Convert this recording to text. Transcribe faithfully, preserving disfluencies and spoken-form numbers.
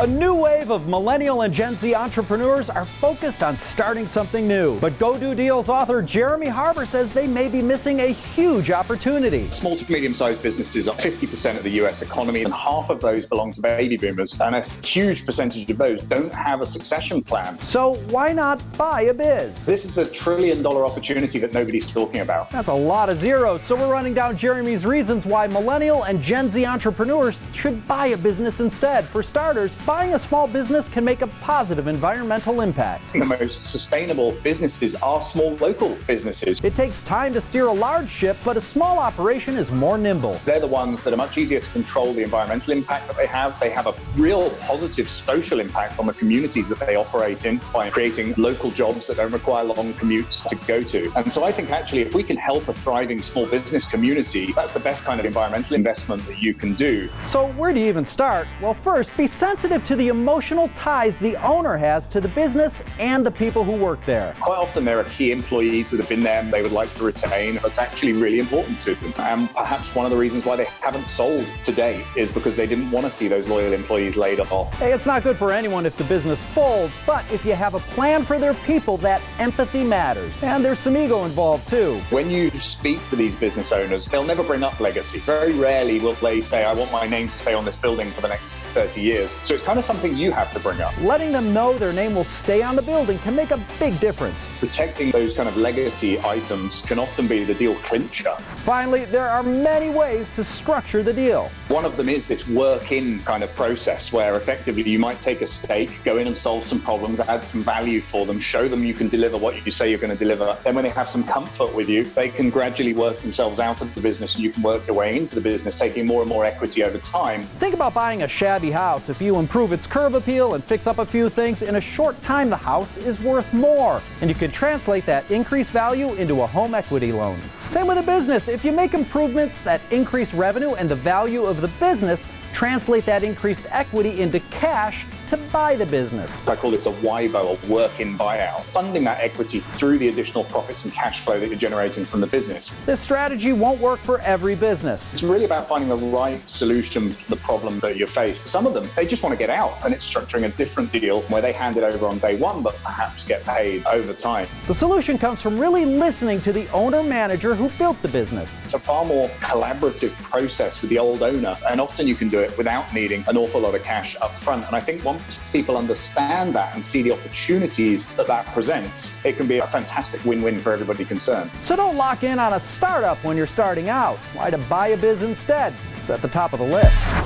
A new wave of millennial and Gen Z entrepreneurs are focused on starting something new. But Go Do Deals author Jeremy Harbour says they may be missing a huge opportunity. Small to medium-sized businesses are fifty percent of the U S economy, and half of those belong to baby boomers, and a huge percentage of those don't have a succession plan. So why not buy a biz? This is the trillion-dollar opportunity that nobody's talking about. That's a lot of zeros, so we're running down Jeremy's reasons why millennial and Gen Z entrepreneurs should buy a business instead. For starters, buying a small business can make a positive environmental impact. The most sustainable businesses are small local businesses. It takes time to steer a large ship, but a small operation is more nimble. They're the ones that are much easier to control the environmental impact that they have. They have a real positive social impact on the communities that they operate in by creating local jobs that don't require long commutes to go to. And so I think actually if we can help a thriving small business community, that's the best kind of environmental investment that you can do. So where do you even start? Well, first, be sensitive to the emotional ties the owner has to the business and the people who work there. Quite often there are key employees that have been there and they would like to retain. That's actually really important to them. And perhaps one of the reasons why they haven't sold to date is because they didn't want to see those loyal employees laid off. Hey, it's not good for anyone if the business folds, but if you have a plan for their people, that empathy matters. And there's some ego involved too. When you speak to these business owners, they'll never bring up legacy. Very rarely will they say, I want my name to stay on this building for the next thirty years. So it's kind of something you have to bring up. Letting them know their name will stay on the building can make a big difference. Protecting those kind of legacy items can often be the deal clincher. Finally, there are many ways to structure the deal. One of them is this work-in kind of process where effectively you might take a stake, go in and solve some problems, add some value for them, show them you can deliver what you say you're going to deliver. Then when they have some comfort with you, they can gradually work themselves out of the business and you can work your way into the business, taking more and more equity over time. Think about buying a shabby house. If you improve its curb appeal and fix up a few things, in a short time the house is worth more. And you can translate that increased value into a home equity loan. Same with a business. If you make improvements that increase revenue and the value of the business, translate that increased equity into cash to buy the business. I call this a W I B O, a work-in buyout, funding that equity through the additional profits and cash flow that you're generating from the business. This strategy won't work for every business. It's really about finding the right solution for the problem that you face. Some of them, they just want to get out, and it's structuring a different deal where they hand it over on day one, but perhaps get paid over time. The solution comes from really listening to the owner-manager who built the business. It's a far more collaborative process with the old owner, and often you can do it without needing an awful lot of cash up front. And I think once people understand that and see the opportunities that that presents, it can be a fantastic win-win for everybody concerned. So don't lock in on a startup when you're starting out. Why to buy a biz instead? It's at the top of the list.